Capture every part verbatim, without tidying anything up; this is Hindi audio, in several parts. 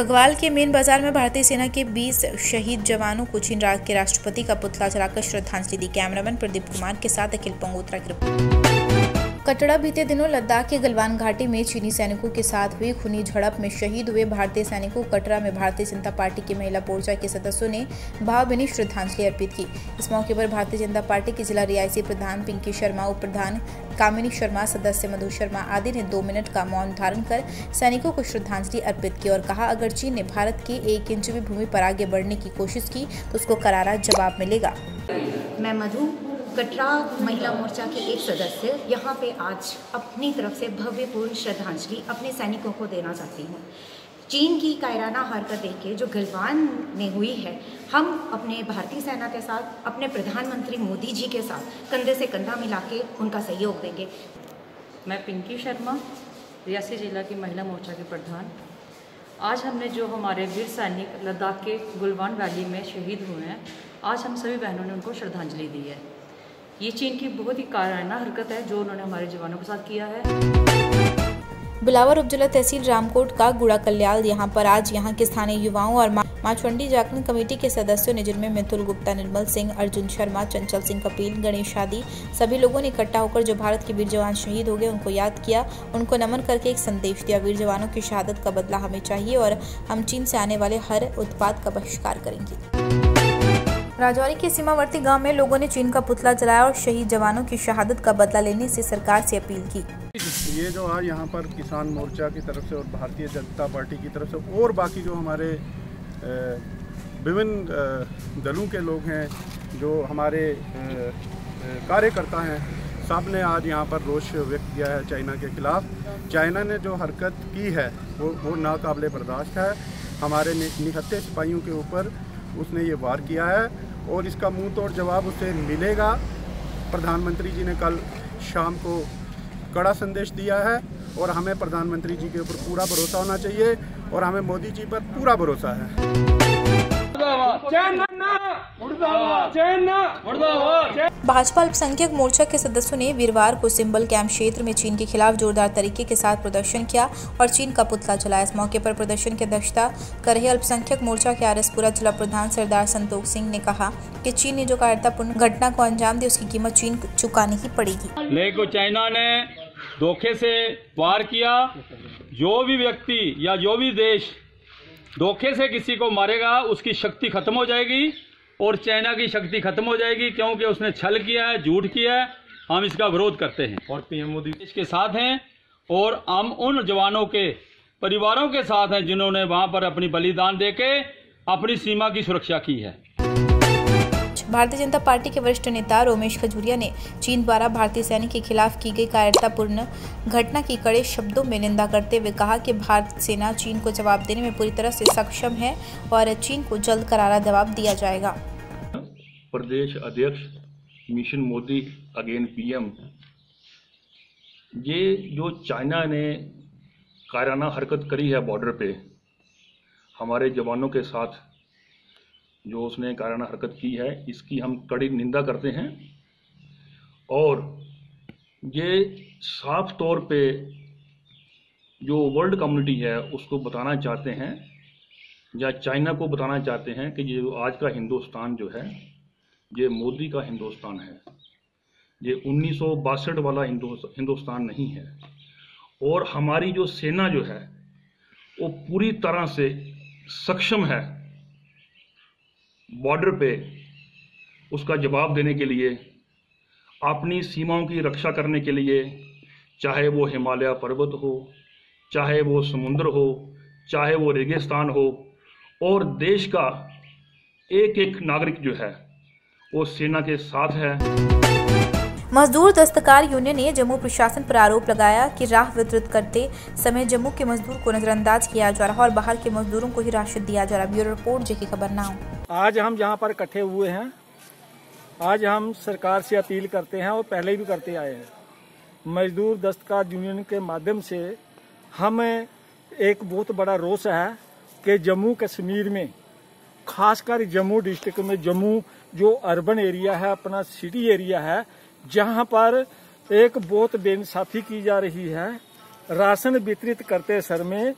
घगवाल के मेन बाजार में भारतीय सेना के बीस शहीद जवानों को चीन के राष्ट्रपति का पुतला जलाकर श्रद्धांजलि दी। कैमरामैन प्रदीप कुमार के साथ अखिल पंगोत्रा की रिपोर्ट। कटड़ा बीते दिनों लद्दाख के गलवान घाटी में चीनी सैनिकों के साथ हुई खूनी झड़प में शहीद हुए भारतीय सैनिकों को कटरा में भारतीय जनता पार्टी की महिला मोर्चा के सदस्यों ने भावभीनी श्रद्धांजलि अर्पित की। इस मौके पर भारतीय जनता पार्टी की जिला रियासी प्रधान पिंकी शर्मा, उप प्रधान कामिनी शर्मा, सदस्य मधु शर्मा आदि ने दो मिनट का मौन धारण कर सैनिकों को श्रद्धांजलि अर्पित की और कहा, अगर चीन ने भारत के एक इंच भी भूमि पर आगे बढ़ने की कोशिश की तो उसको करारा जवाब मिलेगा। मैं मधु, कटरा महिला मोर्चा के एक सदस्य, यहाँ पे आज अपनी तरफ से भव्यपूर्ण श्रद्धांजलि अपने सैनिकों को देना चाहती हूँ। चीन की कायराना हरकत देख के जो गलवान में हुई है, हम अपने भारतीय सेना के साथ, अपने प्रधानमंत्री मोदी जी के साथ कंधे से कंधा मिला के उनका सहयोग देंगे। मैं पिंकी शर्मा, रियासी जिला की महिला मोर्चा के प्रधान। आज हमने जो हमारे वीर सैनिक लद्दाख के गलवान वैली में शहीद हुए हैं, आज हम सभी बहनों ने उनको श्रद्धांजलि दी है। ये चीन की बहुत ही कायराना हरकत है जो उन्होंने हमारे जवानों के साथ किया है। बिलावर उपजिला तहसील रामकोट का गुड़ा कल्याल, यहाँ पर आज यहाँ के स्थानीय युवाओं और माचवंडी जागरण कमेटी के सदस्यों ने, जिनमें मिथुल गुप्ता, निर्मल सिंह, अर्जुन शर्मा, चंचल सिंह कपिल, गणेश आदि सभी लोगों ने इकट्ठा होकर जो भारत के वीर जवान शहीद हो गए उनको याद किया, उनको नमन करके एक संदेश दिया। वीर जवानों की शहादत का बदला हमें चाहिए और हम चीन से आने वाले हर उत्पाद का बहिष्कार करेंगे। राजौरी के सीमावर्ती गांव में लोगों ने चीन का पुतला जलाया और शहीद जवानों की शहादत का बदला लेने से सरकार से अपील की। ये जो आज यहाँ पर किसान मोर्चा की तरफ से और भारतीय जनता पार्टी की तरफ से और बाकी जो हमारे विभिन्न दलों के लोग हैं, जो हमारे कार्यकर्ता हैं, सब ने आज यहाँ पर रोष व्यक्त किया है चाइना के खिलाफ। चाइना ने जो हरकत की है वो वो नाकाबिले बर्दाश्त है। हमारे निहत्थे सिपाहियों के ऊपर उसने ये वार किया है और इसका मुंह तोड़ जवाब उसे मिलेगा। प्रधानमंत्री जी ने कल शाम को कड़ा संदेश दिया है और हमें प्रधानमंत्री जी के ऊपर पूरा भरोसा होना चाहिए और हमें मोदी जी पर पूरा भरोसा है। भाजपा अल्पसंख्यक मोर्चा के सदस्यों ने वीरवार को सिंबल कैंप क्षेत्र में चीन के खिलाफ जोरदार तरीके के साथ प्रदर्शन किया और चीन का पुतला जलाया। इस मौके पर प्रदर्शन की अध्यक्षता कर रहे अल्पसंख्यक मोर्चा के आरएसपुरा जिला प्रधान सरदार संतोष सिंह ने कहा कि चीन ने जो कायरतापूर्ण घटना को अंजाम दी उसकी कीमत चीन को चुकानी ही पड़ेगी। लेकिन चाइना ने धोखे से वार किया। जो भी व्यक्ति या जो भी देश धोखे से किसी को मारेगा उसकी शक्ति खत्म हो जाएगी और चाइना की शक्ति खत्म हो जाएगी, क्योंकि उसने छल किया है, झूठ किया है। हम इसका विरोध करते हैं और पीएम मोदी इसके साथ हैं और हम उन जवानों के परिवारों के साथ हैं जिन्होंने वहां पर अपनी बलिदान देके अपनी सीमा की सुरक्षा की है। भारतीय जनता पार्टी के वरिष्ठ नेता रोमेश खजूरिया ने चीन द्वारा भारतीय सैनिक के खिलाफ की गई कायरतापूर्ण घटना की कड़े शब्दों में निंदा करते हुए कहा कि भारत सेना चीन को जवाब देने में पूरी तरह से सक्षम है और चीन को जल्द करारा जवाब दिया जाएगा। प्रदेश अध्यक्ष मिशन मोदी अगेन पीएम, ये जो चाइना ने कायराना हरकत करी है बॉर्डर पे हमारे जवानों के साथ, जो उसने कायराना हरकत की है, इसकी हम कड़ी निंदा करते हैं और ये साफ तौर पे जो वर्ल्ड कम्युनिटी है उसको बताना चाहते हैं या चाइना को बताना चाहते हैं कि ये आज का हिंदुस्तान जो है ये मोदी का हिंदुस्तान है, ये उन्नीस सौ बासठ वाला हिंदुस्तान नहीं है। और हमारी जो सेना जो है वो पूरी तरह से सक्षम है बॉर्डर पे उसका जवाब देने के लिए, अपनी सीमाओं की रक्षा करने के लिए, चाहे वो हिमालय पर्वत हो, चाहे वो समुद्र हो, चाहे वो रेगिस्तान हो। और देश का एक एक नागरिक जो है वो सेना के साथ है। मजदूर दस्तकार यूनियन ने जम्मू प्रशासन पर आरोप लगाया कि राह वितरित करते समय जम्मू के मजदूर को नजरअंदाज किया जा रहा और बाहर के मजदूरों को ही राशन दिया जा रहा। ब्यूरो रिपोर्ट जेके खबर नाउ। आज हम जहां पर इकट्ठे हुए हैं, आज हम सरकार से अपील करते हैं और पहले भी करते आए हैं। मजदूर दस्तकार यूनियन के माध्यम से हमें एक बहुत बड़ा रोष है कि जम्मू कश्मीर में, खासकर जम्मू डिस्ट्रिक्ट में, जम्मू जो अर्बन एरिया है, अपना सिटी एरिया है, जहां पर एक बहुत बेइंसाफी की जा रही है। राशन वितरित करते सर में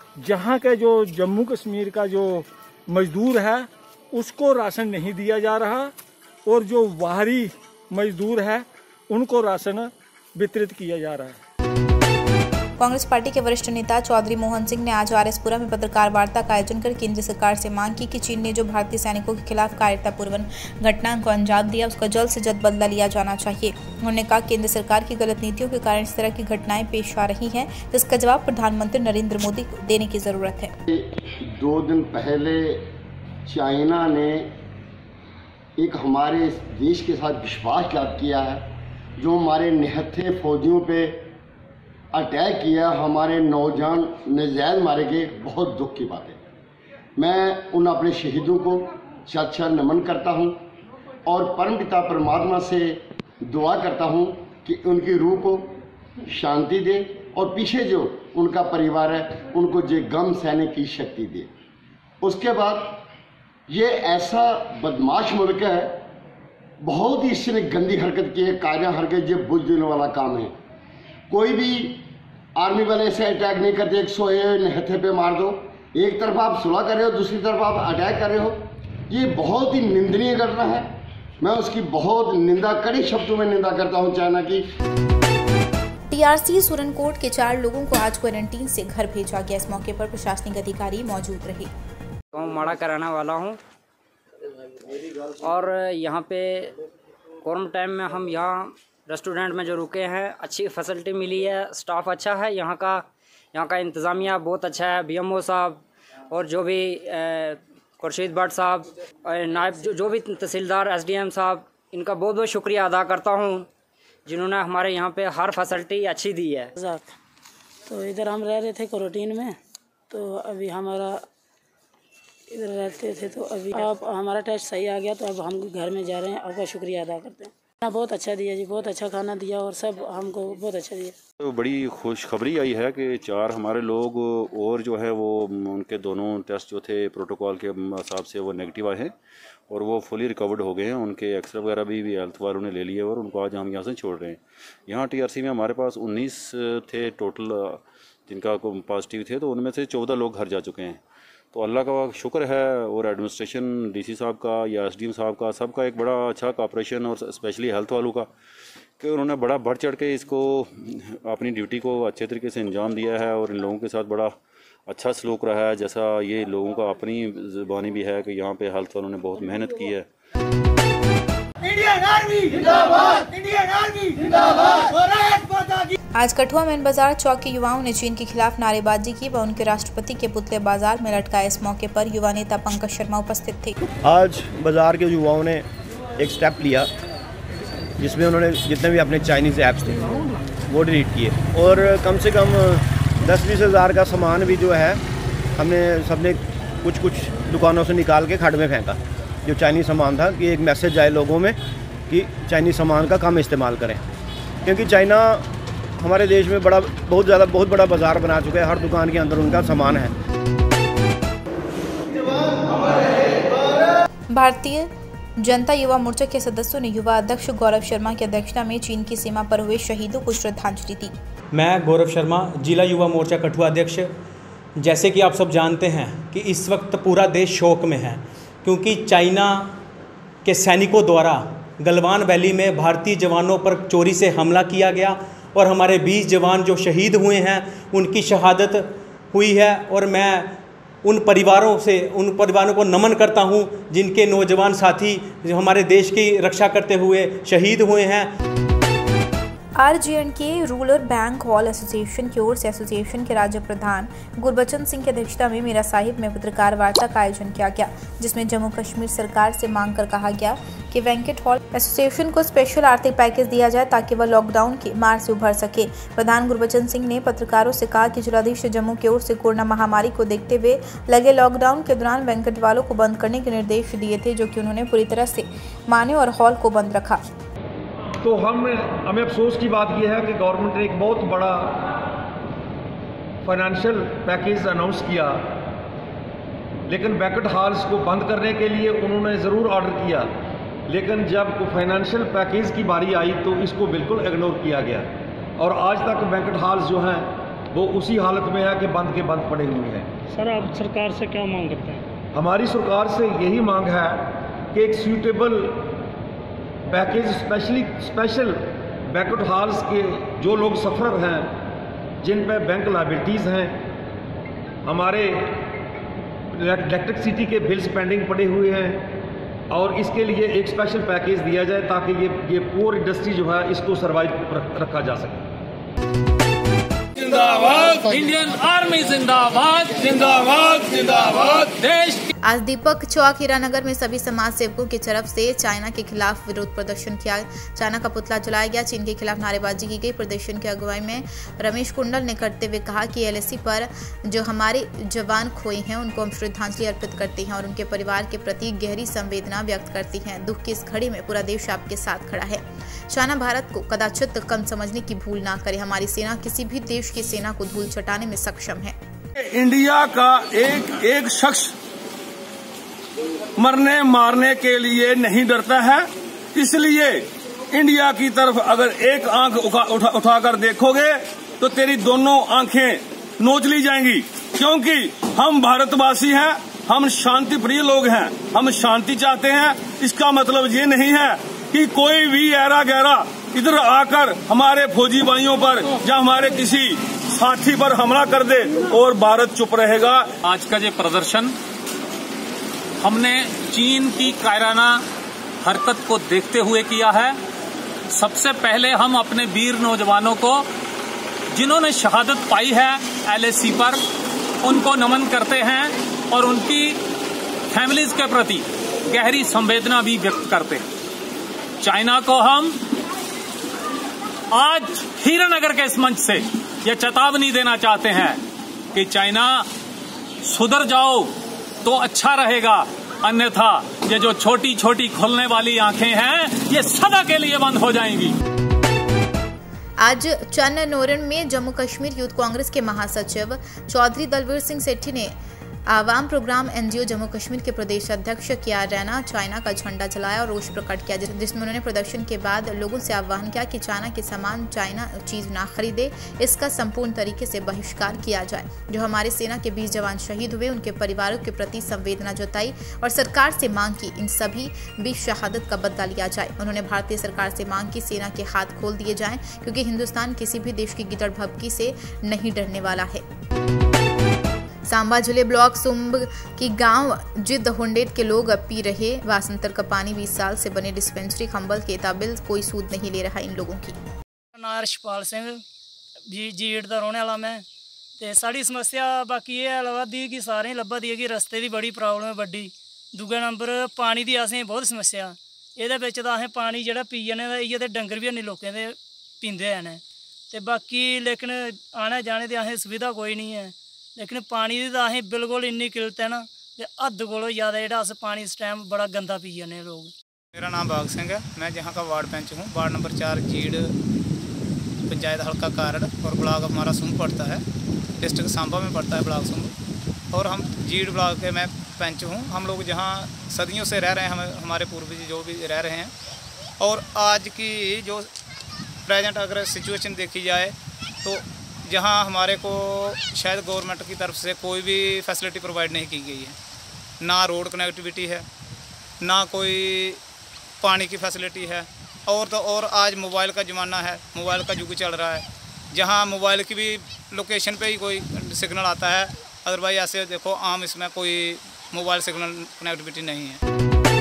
जहाँ के जो जम्मू कश्मीर का जो मजदूर है उसको राशन नहीं दिया जा रहा और जो बाहरी मजदूर है उनको राशन वितरित किया जा रहा है। कांग्रेस पार्टी के वरिष्ठ नेता चौधरी मोहन सिंह ने आज आरएसपुरा में पत्रकार वार्ता का आयोजन कर केंद्र सरकार से मांग की कि चीन ने जो भारतीय सैनिकों के खिलाफ कायरतापूर्ण घटना को अंजाम दिया उसका जल्द से जल्द बदला लिया जाना चाहिए। उन्होंने कहा केंद्र सरकार की गलत नीतियों के कारण इस तरह की घटनाएं पेश आ रही हैं, जिसका जवाब प्रधानमंत्री नरेंद्र मोदी को देने की जरूरत है। दो दिन पहले चाइना ने एक हमारे देश के साथ विश्वासघात किया है, जो हमारे निहत्थे फौजियों पे अटैक किया, हमारे नौजवान नजायज मारे गए। बहुत दुख की बात है। मैं उन अपने शहीदों को शत शत नमन करता हूं और परमपिता परमात्मा से दुआ करता हूं कि उनकी रूह को शांति दे और पीछे जो उनका परिवार है उनको जो गम सहने की शक्ति दे। उसके बाद ये ऐसा बदमाश मुल्क है, बहुत ही इसने गंदी हरकत की है, कायरा हरकत, ये बुझ देने वाला काम है। कोई भी आर्मी वाले ऐसे अटैक नहीं करते, एक सौ हथे पे मार दो। एक तरफ आप सुलह कर रहे हो, दूसरी तरफ आप अटैक कर रहे हो। ये बहुत ही निंदनीय घटना है। मैं उसकी बहुत निंदा, कड़ी शब्दों में निंदा करता हूँ चाइना की। टीआरसी सुरनकोट के चार लोगों को आज क्वारंटीन से घर भेजा गया। इस मौके पर प्रशासनिक अधिकारी मौजूद रहे। गाँव माड़ा कराने वाला हूँ और यहाँ पे कोरोना टाइम में हम यहाँ रेस्टोरेंट में जो रुके हैं, अच्छी फैसिलिटी मिली है, स्टाफ अच्छा है, यहाँ का यहाँ का इंतज़ामिया बहुत अच्छा है। बीएमओ साहब और जो भी खुर्शीद भट्ट साहब, नायब जो, जो भी तहसीलदार, एसडीएम साहब, इनका बहुत बहुत शुक्रिया अदा करता हूँ, जिन्होंने हमारे यहाँ पे हर फैसिलिटी अच्छी दी है। तो इधर हम रह रहे थे क्वारंटीन में, तो अभी हमारा इधर रहते थे, तो अभी आप हमारा टेस्ट सही आ गया, तो अब हम घर में जा रहे हैं। आपका शुक्रिया अदा करते हैं। खाना बहुत अच्छा दिया जी, बहुत अच्छा खाना दिया और सब हमको बहुत अच्छा दिया। तो बड़ी खुशखबरी आई है कि चार हमारे लोग और जो है वो उनके दोनों टेस्ट जो थे प्रोटोकॉल के हिसाब से वो नेगेटिव आए हैं और वो फुली रिकवर्ड हो गए हैं। उनके एक्सरे वगैरह भी, भी हेल्थ वालों ने ले लिए और उनको आज हम यहाँ से छोड़ रहे हैं। यहाँ टीआरसी में हमारे पास उन्नीस थे टोटल जिनका पॉजिटिव थे, तो उनमें से चौदह लोग घर जा चुके हैं। तो अल्लाह का शुक्र है और एडमिनिस्ट्रेशन, डीसी साहब का या एसडीएम साहब का, सबका एक बड़ा अच्छा कॉपरेशन और स्पेशली हेल्थ वालों का, कि उन्होंने बड़ा बढ़ चढ़ के इसको अपनी ड्यूटी को अच्छे तरीके से अंजाम दिया है और इन लोगों के साथ बड़ा अच्छा सलूक रहा है। जैसा ये लोगों का अपनी ज़ुबानी भी है कि यहाँ पे हेल्थ वालों ने बहुत मेहनत की है। इंडियन आर्मी जिंदाबाद, इंडियन आर्मी जिंदाबाद, भारत माता की। आज कठुआ मेन बाजार चौक के युवाओं ने चीन के खिलाफ नारेबाजी की व उनके राष्ट्रपति के पुतले बाजार में लटकाए। इस मौके पर युवा नेता पंकज शर्मा उपस्थित थे। आज बाजार के युवाओं ने एक स्टेप लिया जिसमें उन्होंने जितने भी अपने चाइनीज़ ऐप्स थे वो डिलीट किए और कम से कम दस बीस हज़ार का सामान भी जो है हमने सबने कुछ कुछ दुकानों से निकाल के खड्ड में फेंका, जो चाइनीज़ सामान था, कि एक मैसेज आए लोगों में कि चाइनीज़ सामान का कम इस्तेमाल करें, क्योंकि चाइना हमारे देश में बड़ा बहुत ज़्यादा बहुत बड़ा बाज़ार बना चुका है। हर दुकान के अंदर उनका सामान है। भारतीय जनता युवा मोर्चा के सदस्यों ने युवा अध्यक्ष गौरव शर्मा की अध्यक्षता में चीन की सीमा पर हुए शहीदों को श्रद्धांजलि दी। मैं गौरव शर्मा, जिला युवा मोर्चा कठुआ अध्यक्ष। जैसे कि आप सब जानते हैं कि इस वक्त पूरा देश शोक में है, क्योंकि चाइना के सैनिकों द्वारा गलवान वैली में भारतीय जवानों पर चोरी से हमला किया गया और हमारे बीस जवान जो शहीद हुए हैं उनकी शहादत हुई है। और मैं उन परिवारों से उन परिवारों को नमन करता हूं जिनके नौजवान साथी जो हमारे देश की रक्षा करते हुए शहीद हुए हैं। आरजेएंड के रूरल बैंक हॉल एसोसिएशन की ओर से एसोसिएशन के राज्य प्रधान गुरबचन सिंह की अध्यक्षता में मीरा साहिब में पत्रकार वार्ता का आयोजन किया गया, जिसमें जम्मू कश्मीर सरकार से मांग कर कहा गया कि वेंकट हॉल एसोसिएशन को स्पेशल आर्थिक पैकेज दिया जाए ताकि वह लॉकडाउन की मार से उभर सके। प्रधान गुरबचन सिंह ने पत्रकारों से कहा कि जिलाधीश जम्मू की ओर से कोरोना महामारी को देखते हुए लगे लॉकडाउन के दौरान वेंकट वालों को बंद करने के निर्देश दिए थे, जो कि उन्होंने पूरी तरह से माने और हॉल को बंद रखा। तो हम हमें अफसोस की बात यह है कि गवर्नमेंट ने एक बहुत बड़ा फाइनेंशियल पैकेज अनाउंस किया, लेकिन बैंक्वेट हॉल्स को बंद करने के लिए उन्होंने ज़रूर ऑर्डर किया, लेकिन जब फाइनेंशियल पैकेज की बारी आई तो इसको बिल्कुल इग्नोर किया गया और आज तक बैंक्वेट हॉल्स जो हैं वो उसी हालत में है कि बंद के बंद पड़े हुए हैं। सर आप सरकार से क्या मांग करते हैं? हमारी सरकार से यही मांग है कि एक suitable package, specially special banquet halls के जो लोग सफर हैं, जिन पर बैंक लायबिलिटीज़ हैं, हमारे इलेक्ट्रिसिटी के बिल्स पेंडिंग पड़े हुए हैं, और इसके लिए एक स्पेशल पैकेज दिया जाए ताकि ये ये पूर इंडस्ट्री जो है इसको सर्वाइव रखा जा सके। जिंदाबाद इंडियन आर्मी, जिंदाबाद जिंदाबाद जिंदाबाद देश। आज दीपक चौक हीरानगर में सभी समाज सेवकों की तरफ से चाइना के खिलाफ विरोध प्रदर्शन किया। चाइना का पुतला जलाया गया, चीन के खिलाफ नारेबाजी की गई। प्रदर्शन की अगुवाई में रमेश कुंडल ने करते हुए कहा कि एलएसी पर जो हमारे जवान खोए हैं उनको हम श्रद्धांजलि अर्पित करते हैं और उनके परिवार के प्रति गहरी संवेदना व्यक्त करती हैं। दुख की इस घड़ी में पूरा देश आपके साथ खड़ा है। चाइना भारत को कदाचित कम समझने की भूल ना करे। हमारी सेना किसी भी देश की सेना को धूल चटाने में सक्षम है। इंडिया का एक एक शख्स मरने मारने के लिए नहीं डरता है, इसलिए इंडिया की तरफ अगर एक आंख उठा, उठा, उठाकर देखोगे तो तेरी दोनों आंखें नोच ली जाएंगी, क्योंकि हम भारतवासी हैं, हम शांति प्रिय लोग हैं, हम शांति चाहते हैं। इसका मतलब ये नहीं है कि कोई भी ऐरा गहरा इधर आकर हमारे फौजी भाइयों पर या हमारे किसी साथी पर हमला कर दे और भारत चुप रहेगा। आज का ये प्रदर्शन हमने चीन की कायराना हरकत को देखते हुए किया है। सबसे पहले हम अपने वीर नौजवानों को जिन्होंने शहादत पाई है एलएसी पर, उनको नमन करते हैं और उनकी फैमिलीज के प्रति गहरी संवेदना भी व्यक्त करते हैं। चाइना को हम आज हीरानगर के इस मंच से यह चेतावनी देना चाहते हैं कि चाइना सुधर जाओ तो अच्छा रहेगा, अन्यथा ये जो छोटी छोटी खुलने वाली आंखें हैं ये सदा के लिए बंद हो जाएंगी। आज चन्नौरन में जम्मू कश्मीर यूथ कांग्रेस के महासचिव चौधरी दलवीर सिंह सेठी ने आवाम प्रोग्राम एनजीओ जम्मू कश्मीर के प्रदेश अध्यक्ष किया रैना चाइना का झंडा जलाया और रोष प्रकट किया, जिसमें उन्होंने प्रदर्शन के बाद लोगों से आह्वान किया कि चाइना के सामान चाइना चीज ना खरीदे, इसका संपूर्ण तरीके से बहिष्कार किया जाए। जो हमारे सेना के बीस जवान शहीद हुए उनके परिवारों के प्रति संवेदना जताई और सरकार से मांग की इन सभी बीस शहादत का बदला लिया जाए। उन्होंने भारतीय सरकार से मांग की सेना के हाथ खोल दिए जाएं, क्योंकि हिंदुस्तान किसी भी देश की गिदड़ भभकी से नहीं डरने वाला है। सांबा जिले ब्लॉक सुम्ब की गांव जिद होंडेट के लोग अब पी रहे वासंतर का पानी। बीस साल से बने डिस्पेंसरी खंबल के ताबिल कोई सूद नहीं ले रहा इन लोगों की। नाम रशपाल सिंह जी जीड़ का रोने वाला मैं ते साड़ी समस्या बाकी ये लभा दी कि सारे लभा दी कि रस्ते की बड़ी प्रॉब्लम है बड़ी। दूजे नंबर पानी की असें बहुत समस्या, ये असें पानी जो पी जने इये ते डंगर भी नहीं लोगों के पींदे हैं ते बाकी लेकिन आने जाने की असें सुविधा कोई नहीं है, लेकिन पानी की तो असें बिल्कुल इन्नी किल्लत है ना, हद को ज़्यादा जो अस पानी इस टाइम बड़ा गंदा पी जाने लोग। मेरा नाम बाग सिंह है, मैं यहाँ का वार्ड पंच हूँ। वार्ड नंबर चार जीड़ पंचायत हल्का कारड़ और ब्लॉक हमारा सुम्ब पड़ता है, डिस्ट्रिक्ट सांबा में पड़ता है ब्लॉक सुम्ब, और हम जीड़ ब्लॉक के मैं पंच हूँ। हम लोग जहाँ सदियों से रह रहे हैं, हम हमारे पूर्वज जो भी रह रहे हैं, और आज की जो प्रेजेंट अगर सिचुएशन देखी जाए तो जहाँ हमारे को शायद गवर्नमेंट की तरफ से कोई भी फैसिलिटी प्रोवाइड नहीं की गई है, ना रोड कनेक्टिविटी है, ना कोई पानी की फैसिलिटी है, और तो और आज मोबाइल का ज़माना है, मोबाइल का युग चल रहा है, जहाँ मोबाइल की भी लोकेशन पे ही कोई सिग्नल आता है, अदरवाइज ऐसे देखो आम इसमें कोई मोबाइल सिग्नल कनेक्टिविटी नहीं है।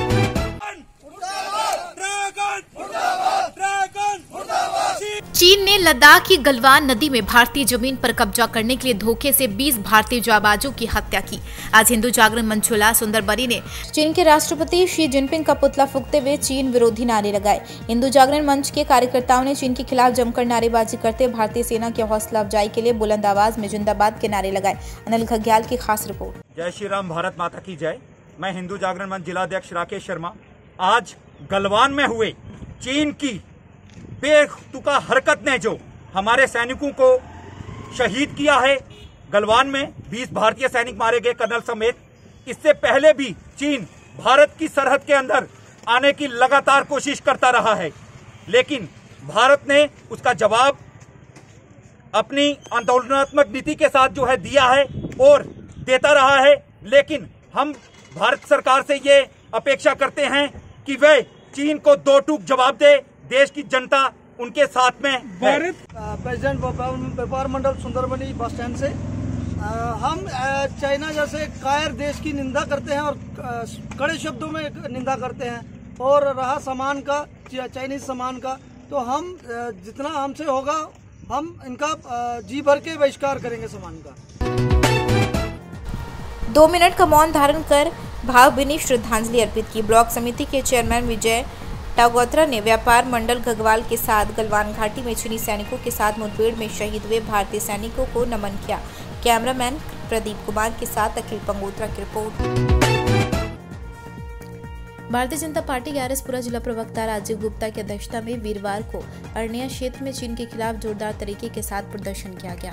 चीन ने लद्दाख की गलवान नदी में भारतीय जमीन पर कब्जा करने के लिए धोखे से बीस भारतीय जाबाजों की हत्या की। आज हिंदू जागरण मंच झूला सुंदरबरी ने चीन के राष्ट्रपति शी जिनपिंग का पुतला फूंकते हुए चीन विरोधी नारे लगाए। हिंदू जागरण मंच के कार्यकर्ताओं ने चीन के खिलाफ जमकर नारेबाजी करते भारतीय सेना की हौसला अफजाई के लिए बुलंद आवाज में जिंदाबाद के नारे लगाए। अनिल घग्याल की खास रिपोर्ट। जय श्री राम, भारत माता की जय। मैं हिंदू जागरण मंच जिलाध्यक्ष राकेश शर्मा। आज गलवान में हुए चीन की बेतुका हरकत ने जो हमारे सैनिकों को शहीद किया है, गलवान में बीस भारतीय सैनिक मारे गए कर्नल समेत। इससे पहले भी चीन भारत की सरहद के अंदर आने की लगातार कोशिश करता रहा है, लेकिन भारत ने उसका जवाब अपनी आंदोलनात्मक नीति के साथ जो है दिया है और देता रहा है, लेकिन हम भारत सरकार से ये अपेक्षा करते हैं कि वह चीन को दो टूक जवाब दे। देश की जनता उनके साथ में है। प्रेसिडेंट व्यापार मंडल सुंदरबनी बस स्टैंड से आ, हम आ, चाइना जैसे कायर देश की निंदा करते हैं और आ, कड़े शब्दों में निंदा करते हैं। और रहा सामान का, चाइनीज सामान का, तो हम आ, जितना हमसे होगा हम इनका आ, जी भर के बहिष्कार करेंगे सामान का। दो मिनट का मौन धारण कर भावभीनी श्रद्धांजलि अर्पित की। ब्लॉक समिति के चेयरमैन विजय टागोत्रा ने व्यापार मंडल घगवाल के साथ गलवान घाटी में चीनी सैनिकों के साथ मुठभेड़ में शहीद हुए भारतीय सैनिकों को नमन किया। कैमरामैन प्रदीप कुमार के साथ अखिल पंगोत्रा की रिपोर्ट। भारतीय जनता पार्टी के आरएसपुरा जिला प्रवक्ता राजीव गुप्ता की अध्यक्षता में वीरवार को अरनिया क्षेत्र में चीन के खिलाफ जोरदार तरीके के साथ प्रदर्शन किया गया।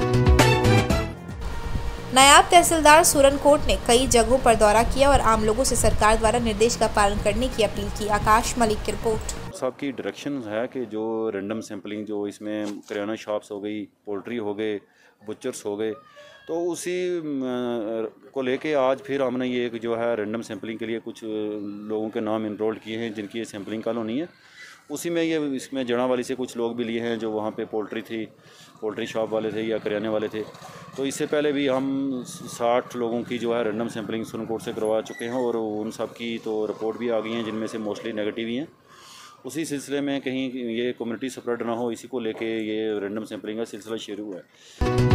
नायब तहसीलदार सूरनकोट ने कई जगहों पर दौरा किया और आम लोगों से सरकार द्वारा निर्देश का पालन करने की अपील की। आकाश मलिक की रिपोर्ट। साहब की डायरेक्शन है कि जो रैंडम सैंपलिंग, जो इसमें करियाना शॉप्स हो गई, पोल्ट्री हो गए, बुचर्स हो गए, तो उसी को लेके आज फिर हमने ये जो है रैंडम सैंपलिंग के लिए कुछ लोगों के नाम इनरोल्ड किए हैं जिनकी ये सैंपलिंग कॉलोनी है। उसी में ये इसमें जड़ावाली से कुछ लोग भी लिए हैं जो वहाँ पे पोल्ट्री थी, पोल्ट्री शॉप वाले थे या करियाने वाले थे। तो इससे पहले भी हम साठ लोगों की जो है रैंडम सैंपलिंग सुरनकोट से करवा चुके हैं और उन सब की तो रिपोर्ट भी आ गई हैं, जिनमें से मोस्टली नेगेटिव ही हैं। उसी सिलसिले में कहीं ये कम्युनिटी स्प्रेड ना हो, इसी को लेके ये रैंडम सैंपलिंग का सिलसिला शुरू हुआ है।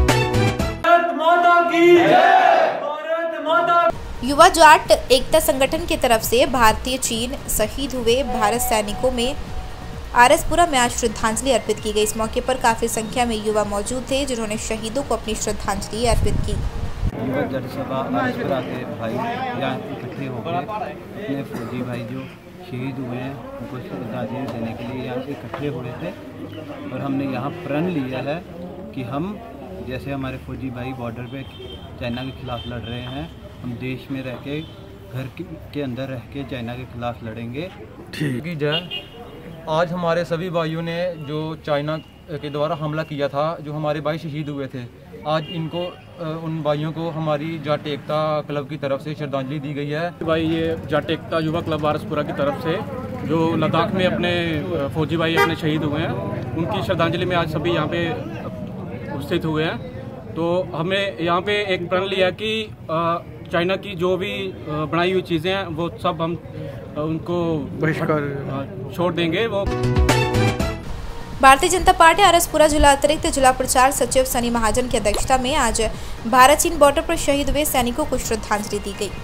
युवा जाट एकता संगठन की तरफ से भारतीय चीन शहीद हुए भारत सैनिकों में आरएसपुरा में आज श्रद्धांजलि अर्पित की गई। इस मौके पर काफी संख्या में युवा मौजूद थे जिन्होंने शहीदों को अपनी श्रद्धांजलि अर्पित की। युवा जट सभा आरएसपुरा के भाई यहाँ इकट्ठे होकर अपने फौजी भाई जो शहीद हुए हैं उनको श्रद्धांजलि देने के लिए यहाँ इकट्ठे हुए थे और हमने यहाँ प्रण लिया है कि हम जैसे हमारे फौजी भाई बॉर्डर पे चाइना के खिलाफ लड़ रहे हैं, हम देश में रह के घर के अंदर रह के चाइना के खिलाफ लड़ेंगे। ठीक है जय। आज हमारे सभी भाइयों ने जो चाइना के द्वारा हमला किया था, जो हमारे भाई शहीद हुए थे, आज इनको उन भाइयों को हमारी जाट एकता क्लब की तरफ से श्रद्धांजलि दी गई है। भाई ये जाट एकता युवा क्लब आरएसपुरा की तरफ से जो लद्दाख में अपने फौजी भाई अपने शहीद हुए हैं, उनकी श्रद्धांजलि में आज सभी यहाँ पे उपस्थित हुए हैं। तो हमें यहाँ पे एक प्रण लिया कि चाइना की जो भी बनाई हुई चीज़ें हैं वो सब हम उनको बहिष्कार छोड़ देंगे। वो भारतीय जनता पार्टी आरएसपुरा जिला अतिरिक्त जिला प्रचार सचिव सनी महाजन की अध्यक्षता में आज भारत चीन बॉर्डर पर शहीद हुए सैनिकों को श्रद्धांजलि दी गई।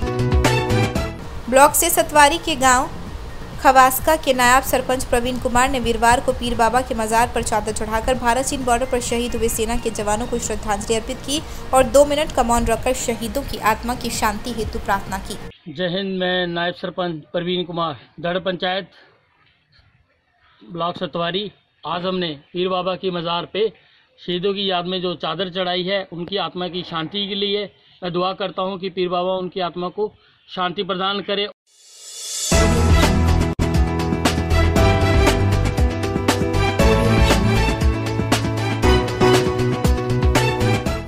ब्लॉक से सतवारी के गांव खवासका के नायब सरपंच प्रवीण कुमार ने वीरवार को पीर बाबा के मजार पर चादर चढ़ाकर भारत चीन बॉर्डर पर शहीद हुए सेना के जवानों को श्रद्धांजलि अर्पित की और दो मिनट का मौन रखकर शहीदों की आत्मा की शांति हेतु प्रार्थना की। जय हिंद। मैं नायब सरपंच प्रवीण कुमार, दड़ पंचायत ब्लॉक सतवारी। आज हमने पीर बाबा की मज़ार पे शहीदों की याद में जो चादर चढ़ाई है, उनकी आत्मा की शांति के लिए मैं दुआ करता हूं कि पीर बाबा उनकी आत्मा को शांति प्रदान करे